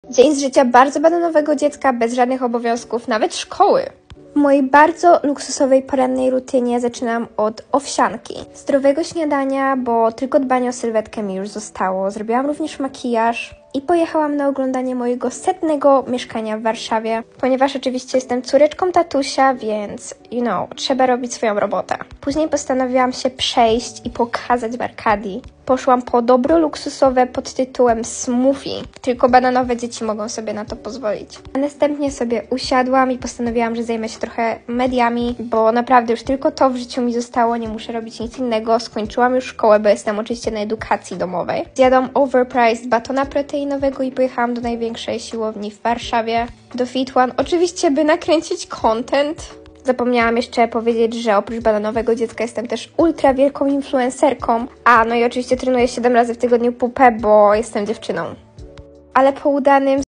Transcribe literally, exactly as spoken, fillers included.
Dzień z życia bardzo bananowego dziecka, bez żadnych obowiązków, nawet szkoły. W mojej bardzo luksusowej porannej rutynie zaczynam od owsianki. Zdrowego śniadania, bo tylko dbanie o sylwetkę mi już zostało. Zrobiłam również makijaż i pojechałam na oglądanie mojego setnego mieszkania w Warszawie, ponieważ oczywiście jestem córeczką tatusia, więc you know, trzeba robić swoją robotę. Później postanowiłam się przejść i pokazać w Arkadii. Poszłam po dobro luksusowe pod tytułem smoothie. Tylko bananowe dzieci mogą sobie na to pozwolić. A następnie sobie usiadłam i postanowiłam, że zajmę się trochę mediami, bo naprawdę już tylko to w życiu mi zostało, nie muszę robić nic innego. Skończyłam już szkołę, bo jestem oczywiście na edukacji domowej. Zjadłam overpriced batona proteinowego i pojechałam do największej siłowni w Warszawie, do Fit One. Oczywiście, by nakręcić content. Zapomniałam jeszcze powiedzieć, że oprócz bananowego dziecka jestem też ultra wielką influencerką. A, no i oczywiście trenuję siedem razy w tygodniu pupę, bo jestem dziewczyną. Ale po udanym